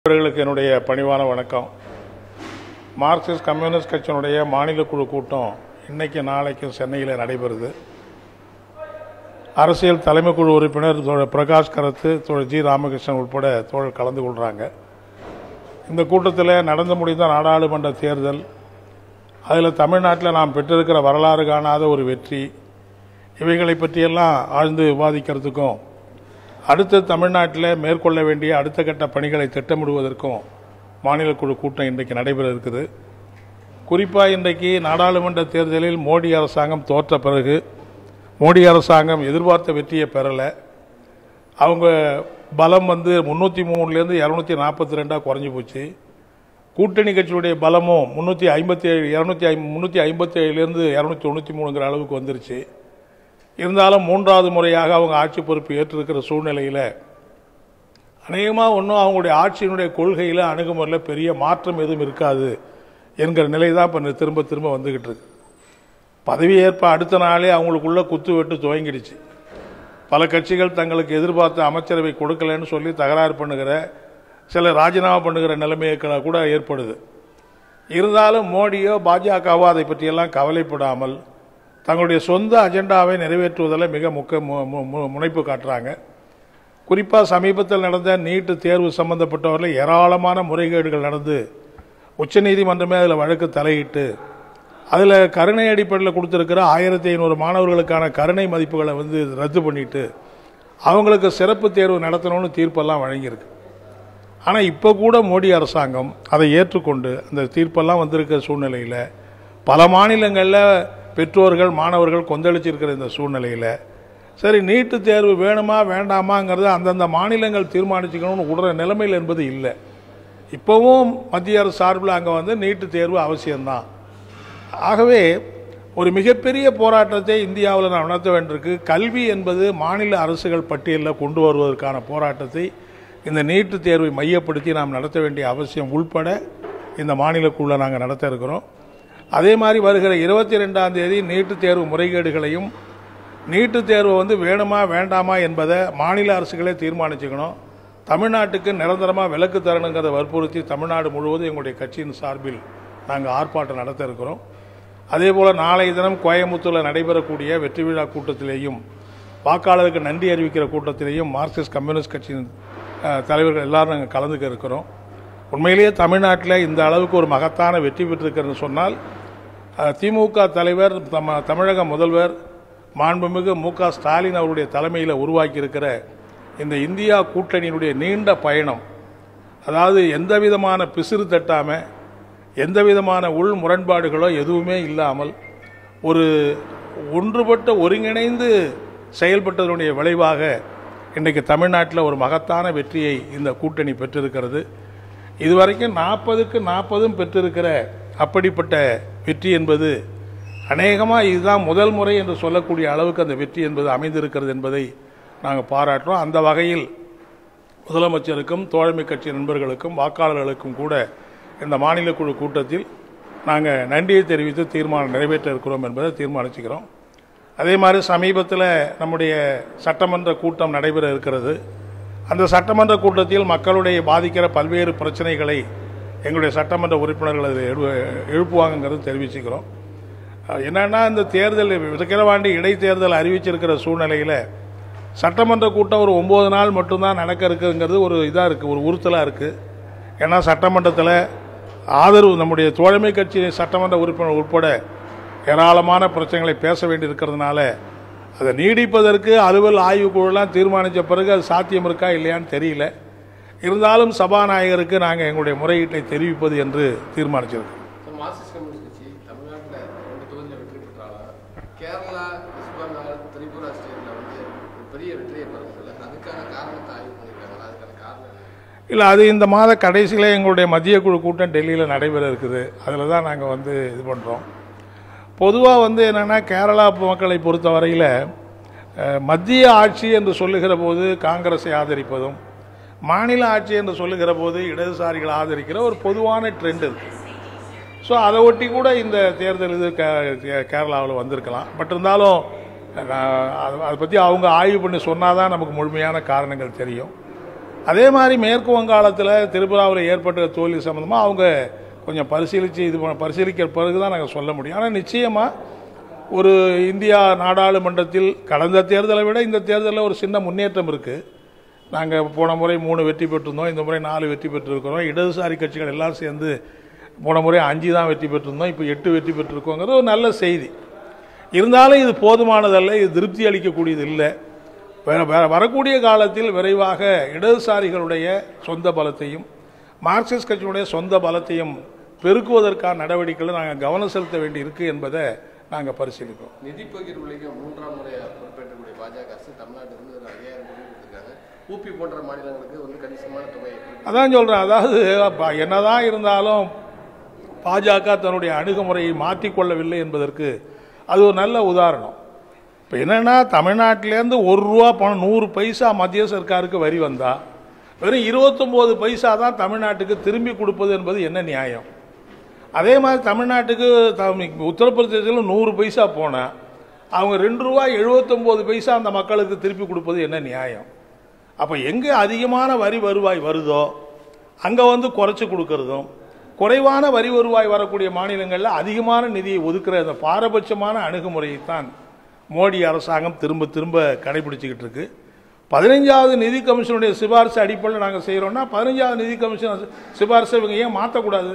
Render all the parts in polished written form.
அவர்களுக்கு என்னுடைய பணிவான வணக்கம். மார்க்சிஸ்ட் கம்யூனிஸ்ட் கட்சியினுடைய மாநில குழு கூட்டம் இன்னைக்கு நாளைக்கு சென்னையில் நடைபெறுது. அரசியல் தலைமை குழு உறுப்பினர் தோழர் பிரகாஷ் கரத்து, தோழர் ஜி ராமகிருஷ்ணன் உட்பட தோழர் கலந்து கொள்கிறாங்க. இந்த கூட்டத்தில் நடந்து முடிந்த நாடாளுமன்ற தேர்தல், அதில் தமிழ்நாட்டில் நாம் பெற்றிருக்கிற வரலாறு காணாத ஒரு வெற்றி, இவைகளை பற்றியெல்லாம் ஆழ்ந்து விவாதிக்கிறதுக்கும் அடுத்து தமிழ்நாட்டில் மேற்கொள்ள வேண்டிய அடுத்த கட்ட பணிகளை திட்டமிடுவதற்கும் மாநில குழு கூட்டம் இன்றைக்கு நடைபெற இருக்குது. குறிப்பாக இன்றைக்கு நாடாளுமன்ற தேர்தலில் மோடி அரசாங்கம் தோற்ற பிறகு மோடி அரசாங்கம் எதிர்பார்த்த வெற்றியை பெறலை. அவங்க பலம் 303லேருந்து 242 குறைஞ்சி போச்சு. கூட்டணி கட்சியுடைய பலமும் 357லேருந்து 293 அளவுக்கு வந்துருச்சு. இருந்தாலும் மூன்றாவது முறையாக அவங்க ஆட்சி பொறுப்பு ஏற்றிருக்கிற சூழ்நிலையில் அநேகமாக ஒன்றும் அவங்களுடைய ஆட்சியினுடைய கொள்கையில் அணுகுமுறையில் பெரிய மாற்றம் எதுவும் இருக்காது என்கிற நிலை தான் இப்போ திரும்ப திரும்ப வந்துகிட்டு இருக்கு. பதவியேற்ப அடுத்த நாளே அவங்களுக்குள்ள குத்து வெட்டு துவங்கிடுச்சு. பல கட்சிகள் தங்களுக்கு எதிர்பார்த்த அமைச்சரவை கொடுக்கலன்னு சொல்லி தகராறு பண்ணுகிற, சில ராஜினாமா பண்ணுகிற நிலைமையை கூட ஏற்படுது. இருந்தாலும் மோடியோ பாஜகவோ அதை பற்றியெல்லாம் கவலைப்படாமல் தங்களுடைய சொந்த அஜெண்டாவை நிறைவேற்றுவதில் மிக முனைப்பு காட்டுறாங்க. குறிப்பாக சமீபத்தில் நடந்த நீட்டு தேர்வு சம்பந்தப்பட்டவர்கள் ஏராளமான முறைகேடுகள் நடந்து உச்சநீதிமன்றமே அதில் வழக்கு தலையிட்டு அதில் கருணை அடிப்படையில் கொடுத்துருக்கிற 1500 மாணவர்களுக்கான கருணை மதிப்புகளை ரத்து பண்ணிட்டு அவங்களுக்கு சிறப்பு தேர்வு நடத்தணும்னு தீர்ப்பெல்லாம் வழங்கியிருக்கு. ஆனால் இப்போ கூட மோடி அரசாங்கம் அதை ஏற்றுக்கொண்டு அந்த தீர்ப்பெல்லாம் வந்திருக்கிற சூழ்நிலையில் பல மாநிலங்களில் பெற்றோர்கள் மாணவர்கள் கொந்தளிச்சிருக்கிற இந்த சூழ்நிலையில் சரி நீட்டு தேர்வு வேணுமா வேண்டாமாங்கிறத அந்தந்த மாநிலங்கள் தீர்மானிச்சுக்கணும்னு விடுற நிலைமையில் என்பது இல்லை. இப்போவும் மத்திய அரசு சார்பில் அங்கே நீட்டு தேர்வு அவசியம்தான். ஆகவே ஒரு மிகப்பெரிய போராட்டத்தை இந்தியாவில் நான் நடத்த வேண்டியிருக்கு. கல்வி என்பது மாநில அரசுகள் பட்டியலில் கொண்டு வருவதற்கான போராட்டத்தை இந்த நீட்டு தேர்வை மையப்படுத்தி நாம் நடத்த வேண்டிய அவசியம் உள்பட இந்த மாநிலக்குள்ள நாங்கள் நடத்த இருக்கிறோம். அதே மாதிரி வருகிற 22ஆம் தேதி நீட்டு தேர்வு முறைகேடுகளையும் நீட்டு தேர்வு வேணுமா வேண்டாமா என்பதை மாநில அரசுகளே தீர்மானிச்சுக்கணும். தமிழ்நாட்டுக்கு நிரந்தரமாக விலக்கு தரணுங்கிறத வற்புறுத்தி தமிழ்நாடு முழுவதும் எங்களுடைய கட்சியின் சார்பில் நாங்கள் ஆர்ப்பாட்டம் நடத்த இருக்கிறோம். அதே போல் நாளைய தினம் கோயம்புத்தூரில் நடைபெறக்கூடிய வெற்றி விழா கூட்டத்திலேயும் வாக்காளருக்கு நன்றி அறிவிக்கிற கூட்டத்திலேயும் மார்க்சிஸ்ட் கம்யூனிஸ்ட் கட்சியின் தலைவர்கள் எல்லாரும் நாங்கள் கலந்துக்க இருக்கிறோம். உண்மையிலேயே தமிழ்நாட்டில் இந்த அளவுக்கு ஒரு மகத்தான வெற்றி பெற்றிருக்கிறதுன்னு சொன்னால் திமுக தலைவர் தமிழக முதல்வர் மாண்புமிகு மு.க. ஸ்டாலின் அவருடைய தலைமையில் உருவாக்கி இருக்கிற இந்த இந்தியா கூட்டணியினுடைய நீண்ட பயணம், அதாவது எந்த விதமான பிசிறு தட்டாமல் எந்த விதமான உள் முரண்பாடுகளோ எதுவுமே இல்லாமல் ஒரு ஒன்றுபட்ட ஒருங்கிணைந்து செயல்பட்டதனுடைய விளைவாக இன்றைக்கு தமிழ்நாட்டில் ஒரு மகத்தான வெற்றியை இந்த கூட்டணி பெற்றிருக்கிறது. இதுவரைக்கும் 40க்கு 40 பெற்றிருக்கிற அப்படிப்பட்ட வெற்றி என்பது அநேகமாக இதுதான் முதல் முறை என்று சொல்லக்கூடிய அளவுக்கு அந்த வெற்றி என்பது அமைந்திருக்கிறது என்பதை நாங்கள் பாராட்டுறோம். அந்த வகையில் முதலமைச்சருக்கும் தோழமை கட்சி நண்பர்களுக்கும் வாக்காளர்களுக்கும் கூட இந்த மாநில குழு கூட்டத்தில் நாங்கள் நன்றியை தெரிவித்து தீர்மானம் நிறைவேற்ற இருக்கிறோம் என்பதை தீர்மானிச்சுக்கிறோம். அதே மாதிரி சமீபத்தில் நம்முடைய சட்டமன்ற கூட்டம் நடைபெற இருக்கிறது. அந்த சட்டமன்ற கூட்டத்தில் மக்களுடைய பாதிக்கிற பல்வேறு பிரச்சனைகளை எங்களுடைய சட்டமன்ற உறுப்பினர்கள் அதில் எழுப்புவாங்கிறது தெரிவிச்சுக்கிறோம். என்னன்னா இந்த தேர்தல் விக்கிரவாண்டி இடைத்தேர்தல் அறிவிச்சிருக்கிற சூழ்நிலையில் சட்டமன்ற கூட்டம் ஒரு 9 நாள் மட்டும்தான் நடக்க இருக்குங்கிறது ஒரு இதாக இருக்குது, ஒரு உறுத்தலாக இருக்குது. ஏன்னா சட்டமன்றத்தில் ஆதரவு நம்முடைய தோழமை கட்சி சட்டமன்ற உறுப்பினர் உட்பட ஏராளமான பிரச்சனைகளை பேச வேண்டியிருக்கிறதுனால அதை நீடிப்பதற்கு அலுவல் ஆய்வுக்குழுலாம் தீர்மானித்த பிறகு அது சாத்தியம் இருக்கா இல்லையான்னு தெரியல. இருந்தாலும் சபாநாயகருக்கு நாங்கள் எங்களுடைய முறையீட்டை தெரிவிப்பது என்று தீர்மானிச்சிருக்கோம். மார்க்சிஸ்ட் கம்யூனிஸ்ட் கட்சி தமிழ்நாட்டில் 2 தொகுதியில் வெற்றி பெற்றாலும் கேரளா, வெஸ்ட் பெங்கால், திரிபுரா ஸ்டேட்டில் ஒரு பெரிய வெற்றியை பெறதில்லை. அதுக்கான காரணத்தை ஆய்வு பண்ணியிருக்காங்க. அதுக்கான காரணம் இல்லை, அது இந்த மாத கடைசியில் எங்களுடைய மத்திய குழு கூட்டம் டெல்லியில் நடைபெற இருக்குது. அதில் தான் நாங்கள் இது பண்ணுறோம். பொதுவாக என்னென்னா கேரளா மக்களை பொறுத்த வரையில் மத்திய ஆட்சி என்று சொல்லுகிற போது காங்கிரஸை ஆதரிப்பதும் மாநில ஆட்சி என்று சொல்லுகிற போது இடதுசாரிகளை ஆதரிக்கிற ஒரு பொதுவான ட்ரெண்ட் இருக்குது. ஸோ அதை ஒட்டி கூட இந்த தேர்தல் கேரளாவில் வந்திருக்கலாம். பட் இருந்தாலும் அதை பற்றி அவங்க ஆய்வு பண்ணி சொன்னால் தான் நமக்கு முழுமையான காரணங்கள் தெரியும். அதே மாதிரி மேற்கு வங்காளத்தில் திரிபுராவில் ஏற்பட்ட தோல்வி சம்பந்தமாக அவங்க கொஞ்சம் பரிசீலிக்கிற பிறகு தான் நாங்கள் சொல்ல முடியும். ஆனால் நிச்சயமாக ஒரு இந்தியா நாடாளுமன்றத்தில் கடந்த தேர்தலை விட இந்த தேர்தலில் ஒரு சின்ன முன்னேற்றம் இருக்குது. நாங்கள் போன முறை 3 வெற்றி பெற்றிருந்தோம், இந்த முறை 4 வெற்றி பெற்றிருக்கிறோம். இடதுசாரி கட்சிகள் எல்லாம் சேர்ந்து போன முறை 5 தான் வெற்றி பெற்றிருந்தோம், இப்போ 8 வெற்றி பெற்றிருக்கோங்கிறது ஒரு நல்ல செய்தி. இருந்தாலும் இது போதுமானதல்ல, இது திருப்தி அளிக்கக்கூடியது இல்லை. வரக்கூடிய காலத்தில் விரைவாக இடதுசாரிகளுடைய சொந்த பலத்தையும் மார்க்சிஸ்ட் கட்சியினுடைய சொந்த பலத்தையும் பெருக்குவதற்கான நடவடிக்கைகளை நாங்கள் கவனம் செலுத்த வேண்டி இருக்கு என்பதை நாங்கள் பரிசீலிக்கிறோம். நிதி பகிர்வுலையும் 3ஆம் முறையாக பொறுப்பேற்றக்கூடிய பாஜக அரசு தமிழ்நாட்டிலிருந்து 5000 கோடி கொடுத்துருக்காங்க. ஊபி போன்ற மாநிலங்களுக்கு கணிசமான தொகை. அதான் சொல்றேன், அதாவது என்னதான் இருந்தாலும் பாஜக தன்னுடைய அணுகுமுறையை மாற்றிக்கொள்ளவில்லை என்பதற்கு அது ஒரு நல்ல உதாரணம். இப்போ என்னன்னா, தமிழ்நாட்டிலேருந்து ₹1 பணம் 100 பைசா மத்திய சர்க்காருக்கு வரி வந்தா வெறும் 29 பைசா தான் தமிழ்நாட்டுக்கு திரும்பி கொடுப்பது என்பது என்ன நியாயம்? அதே மாதிரி தமிழ்நாட்டுக்கு உத்தரப்பிரதேசத்தில் 100 பைசா போனால் அவங்க ₹2.79 அந்த மக்களுக்கு திருப்பி கொடுப்பது என்ன நியாயம்? அப்போ எங்கே அதிகமான வரி வருவாய் வருதோ அங்கே குறைச்சி கொடுக்கறதும், குறைவான வரி வருவாய் வரக்கூடிய மாநிலங்களில் அதிகமான நிதியை ஒதுக்குற அந்த பாரபட்சமான அணுகுமுறையைத்தான் மோடி அரசாங்கம் திரும்ப திரும்ப கடைபிடிச்சிக்கிட்டு இருக்கு. 15வது நிதி கமிஷனுடைய சிபாரிசு அடிப்படையில் நாங்கள் செய்கிறோம்னா 15வது நிதி கமிஷன் சிபாரிசை இவங்க ஏன் மாற்றக்கூடாது?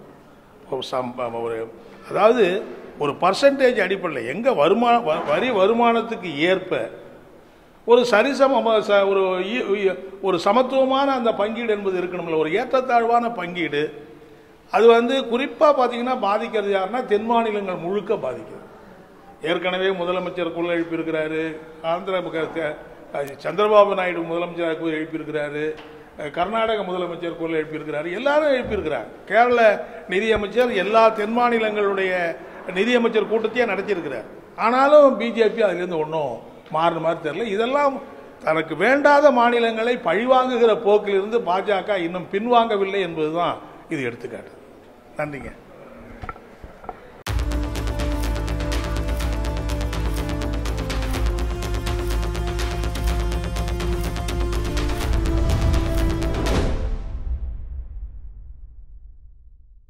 அதாவது ஒரு பர்சன்டேஜ் அடிப்படையில் எங்க வரி வருமானத்துக்கு ஏற்ப ஒரு சரிசம ஒரு சமத்துவமான அந்த பங்கீடு என்பது இருக்கணும்ல. ஒரு ஏற்றத்தாழ்வான பங்கீடு அது குறிப்பாக பார்த்தீங்கன்னா பாதிக்கிறது யாருன்னா தென் மாநிலங்கள் முழுக்க பாதிக்கிறது. ஏற்கனவே முதலமைச்சர் குரல் எழுப்பியிருக்கிறாரு, சந்திரபாபு நாயுடு முதலமைச்சராக எழுப்பியிருக்கிறாரு, கர்நாடக முதலமைச்சர் குரல் எழுப்பியிருக்கிறாரு, எல்லாரும் எழுப்பியிருக்கிறாங்க. கேரள நிதியமைச்சர் எல்லா தென் மாநிலங்களுடைய நிதியமைச்சர் கூட்டத்தையே நடத்தியிருக்கிறார். ஆனாலும் பிஜேபி அதிலிருந்து ஒன்றும் மாறின மாதிரி தெரியல. இதெல்லாம் தனக்கு வேண்டாத மாநிலங்களை பழிவாங்குகிற போக்கிலிருந்து பாஜக இன்னும் பின்வாங்கவில்லை என்பதுதான் இது எடுத்துக்காட்டு. நன்றிங்க.